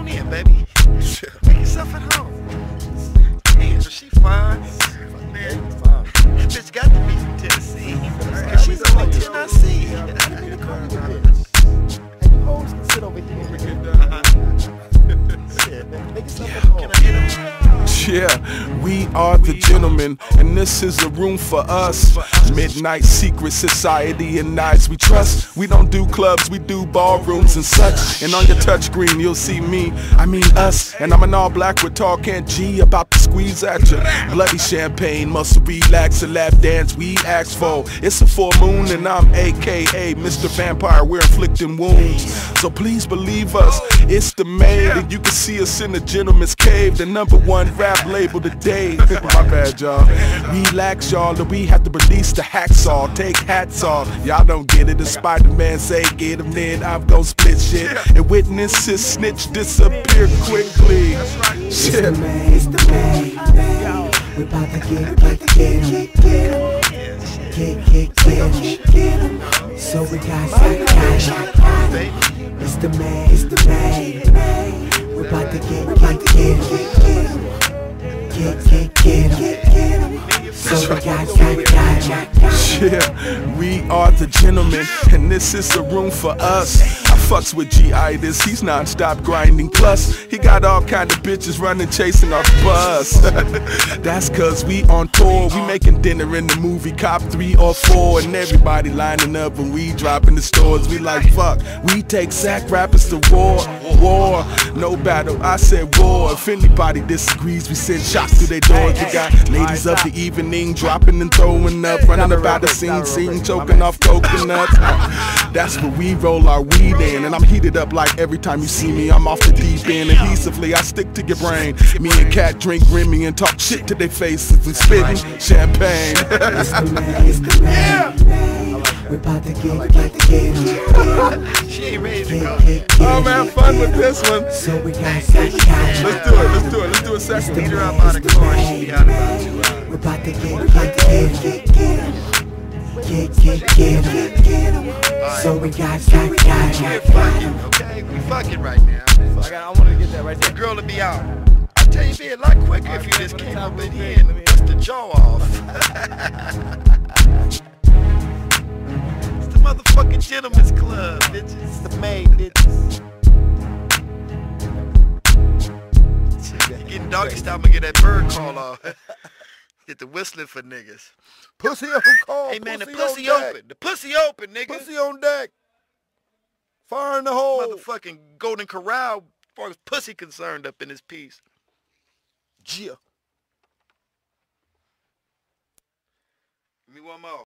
on in, baby. Make yourself at home. Damn, she fine. Man, that bitch got to be from Tennessee. Cause she's only Tennessee. And you hoes can sit over here. Shit, man. Make yourself at home. Can I hit him? Yeah, we are the gentlemen, and this is a room for us. Midnight Secret Society and nights we trust. We don't do clubs, we do ballrooms and such. And on your touchscreen you'll see me, I mean us. And I'm an all black with tall can G about to squeeze at you. Bloody champagne, muscle relax, a lap dance we ask for. It's a full moon and I'm AKA Mr. Vampire, we're inflicting wounds. So please believe us, it's the maid. And you can see us in the gentleman's cave, the #1 rap label today. My bad, y'all. Relax, y'all, and we have to release the hacksaw. Take hats off. Y'all don't get it. The Spider-Man say get him, then I'm gon' split shit. And witness his snitch disappear quickly. Shit. It's the main. We about to get him. Get him. So we got It's the main. We about to get him. Get him. So we got Yeah, we are the gentlemen, and this is the room for us. I fucks with G.I.This, he's non-stop grinding. Plus, he got all kind of bitches running, chasing our bus. That's cause we on tour, we making dinner in the movie Cop 3 or 4. And everybody lining up when we drop in the stores. We like, fuck, we take sack rappers to war. War, no battle, I said war. If anybody disagrees, we send shots through their doors. We got ladies of the evening dropping and throwing up, running about the scene, choking off coconuts. That's where we roll our weed in, and I'm heated up like every time you see me. I'm off the deep end, adhesively I stick to your brain. Me and Cat drink Remy and talk shit to their faces and spitting champagne. It's the main. We about to get him. She ain't ready to go. Oh man, fun with this one. So we got Let's do it second. Beat her up out of the car, she be out about 2 hours. We about to get him. Get him. So we got We're fucking, okay? We fucking right now. I wanted to get that right there. The girl will be out. I tell you, it'd be a lot quicker if you just came up in here and bust the jaw off. It's the motherfucking gentleman's club, bitches. It's the maid, bitches. You getting doggy style, I'ma get that bird call off. Get the whistling for niggas. Pussy on call. Hey man, the on pussy deck. open. The pussy open, nigga. Pussy on deck. Fire in the hole. Motherfucking Golden Corral, as far as pussy concerned, up in this piece. Yeah. Give me one more.